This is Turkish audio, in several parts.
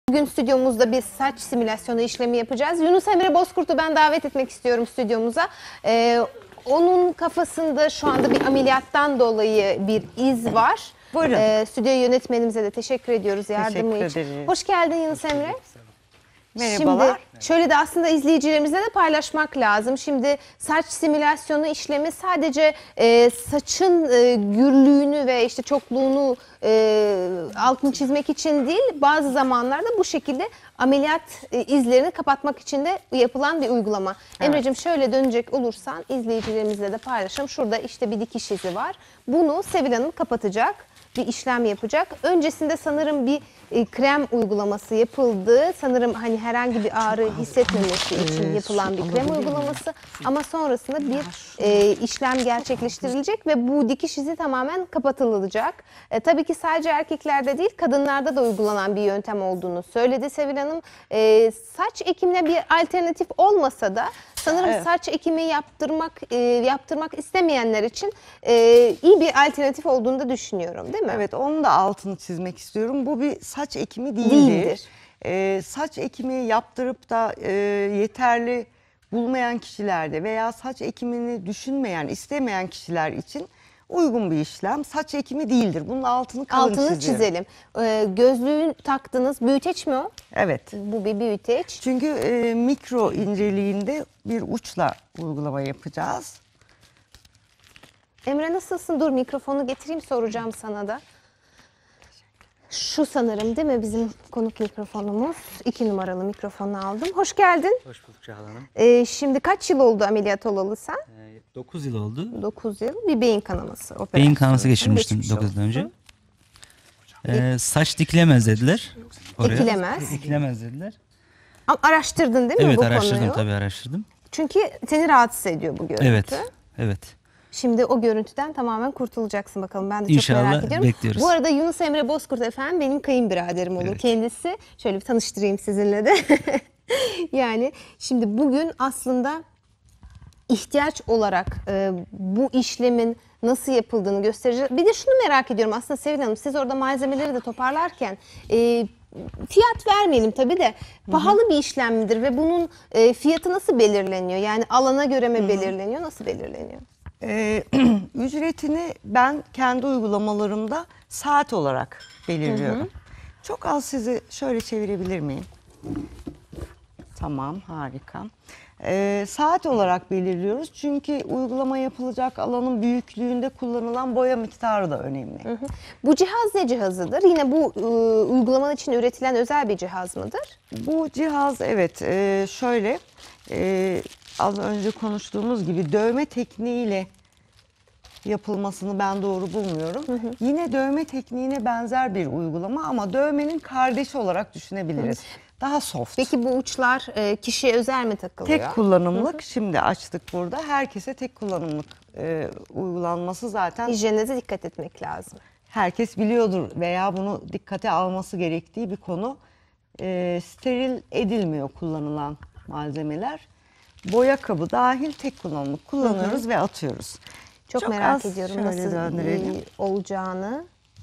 Bugün stüdyomuzda bir saç simülasyonu işlemi yapacağız. Yunus Emre Bozkurt'u ben davet etmek istiyorum stüdyomuza. Onun kafasında şu anda bir ameliyattan dolayı bir iz var. Buyurun. Stüdyo yönetmenimize de teşekkür ediyoruz yardımı Teşekkür için. ederiz. Hoş geldin Yunus Emre. Merhabalar. Şimdi şöyle de aslında izleyicilerimizle de paylaşmak lazım. Şimdi saç simülasyonu işlemi sadece saçın gürlüğünü ve işte çokluğunu altını çizmek için değil, bazı zamanlarda bu şekilde ameliyat izlerini kapatmak için de yapılan bir uygulama. Evet. Emre'cim şöyle dönecek olursan izleyicilerimizle de paylaşalım. Şurada işte bir dikiş izi var. Bunu Sevil Hanım kapatacak. Bir işlem yapacak. Öncesinde sanırım bir krem uygulaması yapıldı. Sanırım hani herhangi bir ağrı hissetmemesi için yapılan bir krem uygulaması. Ama sonrasında bir işlem gerçekleştirilecek ve bu dikiş izi tamamen kapatılacak. Tabii ki sadece erkeklerde değil, kadınlarda da uygulanan bir yöntem olduğunu söyledi Sevil Hanım. Saç ekimine bir alternatif olmasa da sanırım saç ekimi yaptırmak istemeyenler için iyi bir alternatif olduğunu da düşünüyorum, değil mi? Evet, onun da altını çizmek istiyorum. Bu bir saç ekimi değildir. Saç ekimi yaptırıp da yeterli bulmayan kişilerde veya saç ekimini düşünmeyen, istemeyen kişiler için uygun bir işlem. Saç ekimi değildir. Bunun altını çizelim. Gözlüğü taktınız. Büyüteç mi o? Evet. Bu bir büyüteç. Çünkü mikro inceliğinde bir uçla uygulama yapacağız. Emre nasılsın? Dur mikrofonu getireyim, soracağım sana da. Şu sanırım değil mi bizim konuk mikrofonumuz? 2 numaralı mikrofonu aldım. Hoş geldin. Hoş bulduk Çağla Hanım. Şimdi kaç yıl oldu ameliyat olalı sen? 9 yıl oldu. 9 yıl. Bir beyin kanaması operasyonu. Beyin kanaması geçirmiştim 9 yıl önce. Saç dikilemez dediler. Oraya. Dikilemez. Dikilemez dediler. Ama araştırdın değil mi bu konuyu? Evet, araştırdım, tabii araştırdım. Çünkü seni rahatsız ediyor bu görüntü. Evet, evet. Şimdi o görüntüden tamamen kurtulacaksın bakalım. Ben de çok İnşallah merak ediyorum. bekliyoruz. Bu arada Yunus Emre Bozkurt efendim benim kayınbiraderim olur. Evet. Kendisi. Şöyle bir tanıştırayım sizinle de. Yani şimdi bugün aslında ihtiyaç olarak bu işlemin nasıl yapıldığını göstereceğiz. Bir de şunu merak ediyorum aslında Sevil Hanım, siz orada malzemeleri de toparlarken fiyat vermeyelim tabii de pahalı bir işlem midir ve bunun fiyatı nasıl belirleniyor? Yani alana göre mi belirleniyor, nasıl belirleniyor? Ücretini ben kendi uygulamalarımda saat olarak belirliyorum. Çok az, sizi şöyle çevirebilir miyim? Tamam, harika. Saat olarak belirliyoruz çünkü uygulama yapılacak alanın büyüklüğünde kullanılan boya miktarı da önemli. Bu cihaz ne cihazıdır? Yine bu uygulamanın için üretilen özel bir cihaz mıdır? Bu cihaz evet şöyle az önce konuştuğumuz gibi dövme tekniğiyle yapılmasını ben doğru bulmuyorum. Yine dövme tekniğine benzer bir uygulama ama dövmenin kardeşi olarak düşünebiliriz. Daha soft. Peki bu uçlar kişiye özel mi takılıyor? Tek kullanımlık, şimdi açtık burada. Herkese tek kullanımlık uygulanması zaten Hijyene de dikkat etmek lazım. herkes biliyordur veya bunu dikkate alması gerektiği bir konu. Steril edilmiyor kullanılan malzemeler. Boya kabı dahil tek kullanımlık kullanıyoruz ve atıyoruz. Çok merak ediyorum şöyle nasıl döndürelim. olacağını.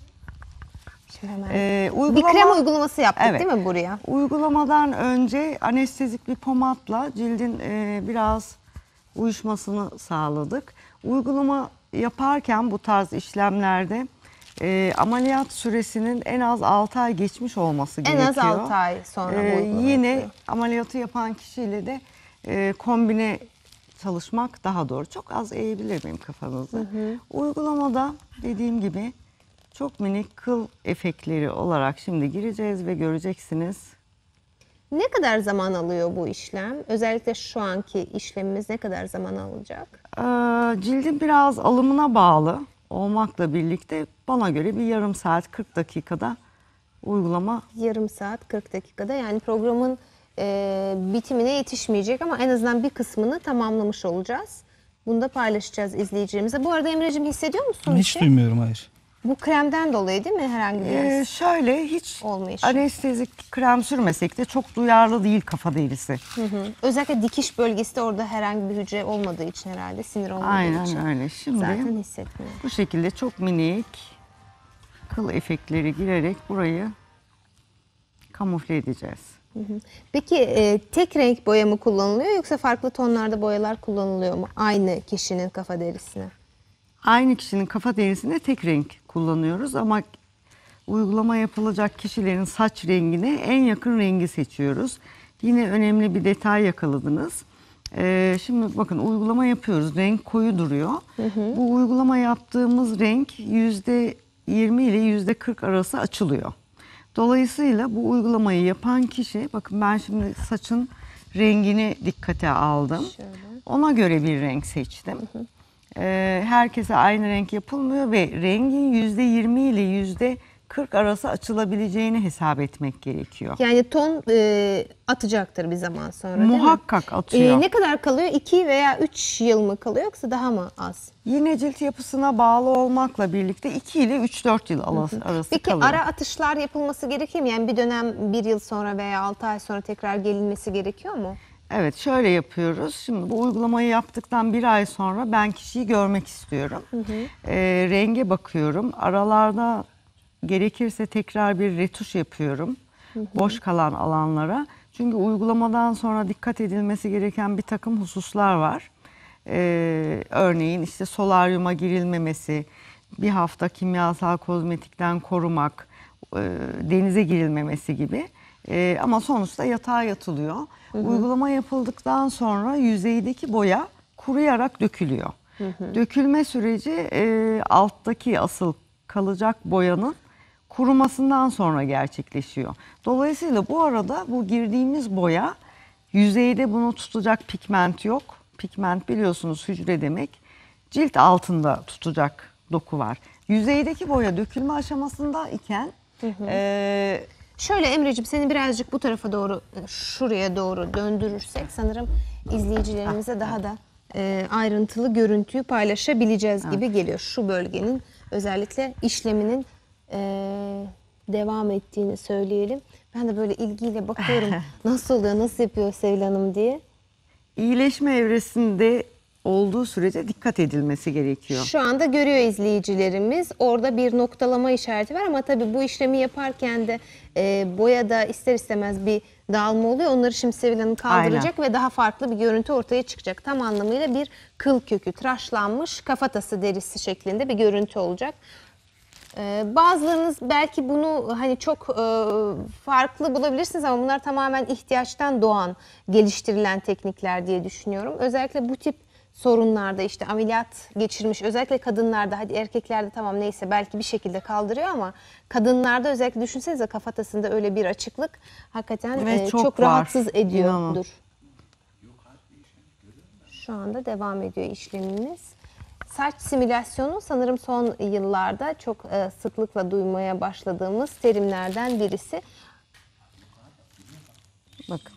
Şimdi hemen bir Uygulama, krem uygulaması yaptık Evet. değil mi buraya? Uygulamadan önce anestezik bir pomatla cildin biraz uyuşmasını sağladık. Uygulama yaparken bu tarz işlemlerde ameliyat süresinin en az 6 ay geçmiş olması En gerekiyor. az 6 ay sonra bu uygulama Yine yapılıyor. ameliyatı yapan kişiyle de kombine çalışmak daha doğru. Çok az eğebilir miyim kafanızı? Uygulamada dediğim gibi çok minik kıl efektleri olarak şimdi gireceğiz ve göreceksiniz. Ne kadar zaman alıyor bu işlem? Özellikle şu anki işlemimiz ne kadar zaman alacak? Cildin biraz alımına bağlı olmakla birlikte bana göre bir yarım saat 40 dakikada uygulama. Yarım saat 40 dakikada, yani programın bitimine yetişmeyecek ama en azından bir kısmını tamamlamış olacağız. Bunu da paylaşacağız izleyicilerimize. Bu arada Emre'cim hissediyor musun? Hiç duymuyorum, hayır. Bu kremden dolayı değil mi herhangi bir Şöyle hiç olmayış? anestezik krem sürmesek de çok duyarlı değil kafa derisi. Özellikle dikiş bölgesi de orada herhangi bir hücre olmadığı için herhalde, sinir olmadığı için. Aynen öyle. Şimdi Zaten hissetmiyor. bu şekilde çok minik kıl efektleri girerek burayı kamufle edeceğiz. Peki tek renk boya mı kullanılıyor yoksa farklı tonlarda boyalar kullanılıyor mu aynı kişinin kafa derisine? Aynı kişinin kafa derisine tek renk kullanıyoruz ama uygulama yapılacak kişilerin saç rengine en yakın rengi seçiyoruz. Yine önemli bir detay yakaladınız. Şimdi bakın uygulama yapıyoruz. Renk koyu duruyor. Bu uygulama yaptığımız renk %20 ile %40 arası açılıyor. Dolayısıyla bu uygulamayı yapan kişi, bakın ben şimdi saçın rengini dikkate aldım. Şöyle. Ona göre bir renk seçtim. Herkese aynı renk yapılmıyor ve rengin %20 ile %40 arası açılabileceğini hesap etmek gerekiyor. Yani ton atacaktır bir zaman sonra değil mi? Muhakkak atıyor. Ne kadar kalıyor? 2 veya 3 yıl mı kalıyor yoksa daha mı az? Yine cilt yapısına bağlı olmakla birlikte 2 ile 3-4 yıl arası Peki kalıyor. ara atışlar yapılması gerekiyor mu? Yani bir dönem 1 yıl sonra veya 6 ay sonra tekrar gelinmesi gerekiyor mu? Evet, şöyle yapıyoruz. Şimdi bu uygulamayı yaptıktan 1 ay sonra ben kişiyi görmek istiyorum. Renge bakıyorum. Aralarda gerekirse tekrar bir retuş yapıyorum. Boş kalan alanlara. Çünkü uygulamadan sonra dikkat edilmesi gereken bir takım hususlar var. Örneğin işte solaryuma girilmemesi, bir hafta kimyasal kozmetikten korumak, denize girilmemesi gibi. Ama sonuçta yatağa yatılıyor. Uygulama yapıldıktan sonra yüzeydeki boya kuruyarak dökülüyor. Dökülme süreci alttaki asıl kalacak boyanın kurumasından sonra gerçekleşiyor. Dolayısıyla bu arada bu girdiğimiz boya yüzeyde bunu tutacak pigment yok. Pigment biliyorsunuz hücre demek. Cilt altında tutacak doku var. Yüzeydeki boya dökülme aşamasında iken Şöyle Emre'ciğim seni birazcık bu tarafa doğru, şuraya doğru döndürürsek sanırım izleyicilerimize daha da ayrıntılı görüntüyü paylaşabileceğiz gibi geliyor. Şu bölgenin özellikle işleminin devam ettiğini söyleyelim. Ben de böyle ilgiyle bakıyorum nasıl oluyor, nasıl yapıyor Sevil Hanım diye. iyileşme evresinde olduğu sürece dikkat edilmesi gerekiyor. Şu anda görüyor izleyicilerimiz. Orada bir noktalama işareti var ama tabii bu işlemi yaparken de boyada ister istemez bir dağılma oluyor. Onları şimdi Sevil Hanım kaldıracak ve daha farklı bir görüntü ortaya çıkacak. Tam anlamıyla bir kıl kökü, tıraşlanmış kafatası derisi şeklinde bir görüntü olacak. Bazılarınız belki bunu hani çok farklı bulabilirsiniz ama bunlar tamamen ihtiyaçtan doğan, geliştirilen teknikler diye düşünüyorum. Özellikle bu tip sorunlarda işte ameliyat geçirmiş, özellikle kadınlarda, hadi erkeklerde tamam neyse belki bir şekilde kaldırıyor ama kadınlarda özellikle düşünsenize kafatasında öyle bir açıklık hakikaten Evet, çok var. rahatsız ediyordur. İnanın. Şu anda devam ediyor işlemimiz. Saç simülasyonu sanırım son yıllarda çok sıklıkla duymaya başladığımız terimlerden birisi. Bakın.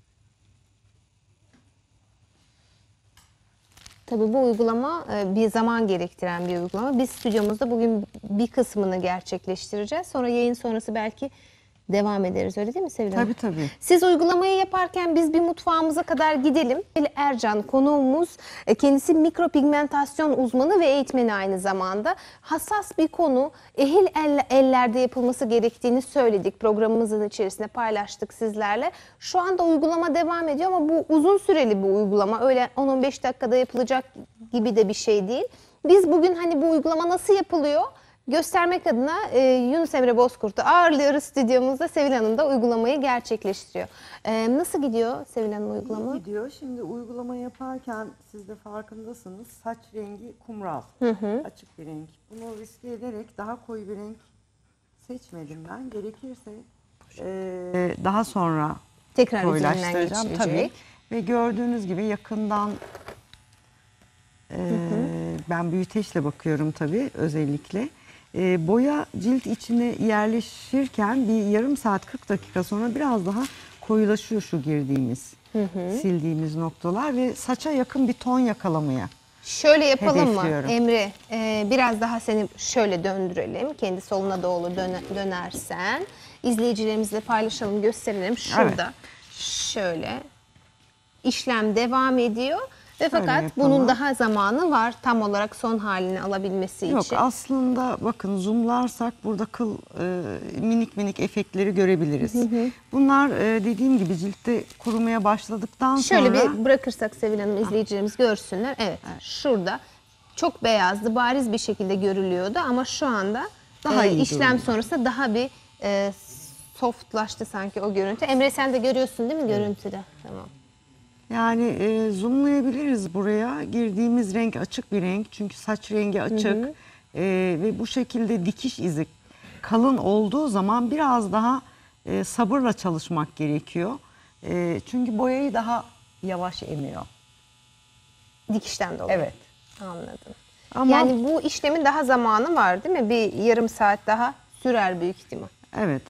Tabii bu uygulama bir zaman gerektiren bir uygulama. Biz stüdyomuzda bugün bir kısmını gerçekleştireceğiz. Sonra yayın sonrası belki devam ederiz, öyle değil mi Sevil Hanım? Tabii tabii. Siz uygulamayı yaparken biz bir mutfağımıza kadar gidelim. Ercan konuğumuz, kendisi mikropigmentasyon uzmanı ve eğitmeni aynı zamanda. Hassas bir konu, ehil ellerde yapılması gerektiğini söyledik. Programımızın içerisinde paylaştık sizlerle. Şu anda uygulama devam ediyor ama bu uzun süreli bir uygulama. Öyle 10-15 dakikada yapılacak gibi de bir şey değil. Biz bugün hani bu uygulama nasıl yapılıyor göstermek adına Yunus Emre Bozkurt'u ağırlıyoruz stüdyomuzda. Sevil Hanım da uygulamayı gerçekleştiriyor. Nasıl gidiyor Sevil Hanım uygulama? İyi gidiyor. Şimdi uygulama yaparken siz de farkındasınız. Saç rengi kumral. Açık bir renk. Bunu riske ederek daha koyu bir renk seçmedim ben. Gerekirse daha sonra Tekrar üzerinden koyulaştıracağım geçirecek. tabii. Ve gördüğünüz gibi yakından ben büyüteçle bakıyorum tabii özellikle. Boya cilt içine yerleşirken bir yarım saat 40 dakika sonra biraz daha koyulaşıyor şu girdiğimiz, sildiğimiz noktalar ve saça yakın bir ton yakalamaya. Şöyle yapalım mı hedefliyorum. Emre? Biraz daha seni şöyle döndürelim. Kendi soluna doğru dönersen. İzleyicilerimizle paylaşalım, gösterelim. Şurada şöyle işlem devam ediyor. Ve fakat yapalım. bunun daha zamanı var tam olarak son halini alabilmesi Yok için. aslında bakın zoomlarsak burada kıl minik minik efektleri görebiliriz. Bunlar dediğim gibi ciltte kurumaya başladıktan Şöyle sonra bir bırakırsak Sevil Hanım izleyicilerimiz görsünler. Evet, şurada çok beyazdı, bariz bir şekilde görülüyordu ama şu anda Daha iyi işlem görünüyor. sonrası daha bir softlaştı sanki o görüntü. Emre sen de görüyorsun değil mi görüntüde? Tamam. yani zoomlayabiliriz buraya. Girdiğimiz renk açık bir renk çünkü saç rengi açık. Ve bu şekilde dikiş izi kalın olduğu zaman biraz daha sabırla çalışmak gerekiyor. Çünkü boyayı daha yavaş emiyor. Dikişten dolayı. Evet. Anladım. Ama Yani bu işlemin daha zamanı var değil mi? Bir yarım saat daha sürer büyük ihtimal. evet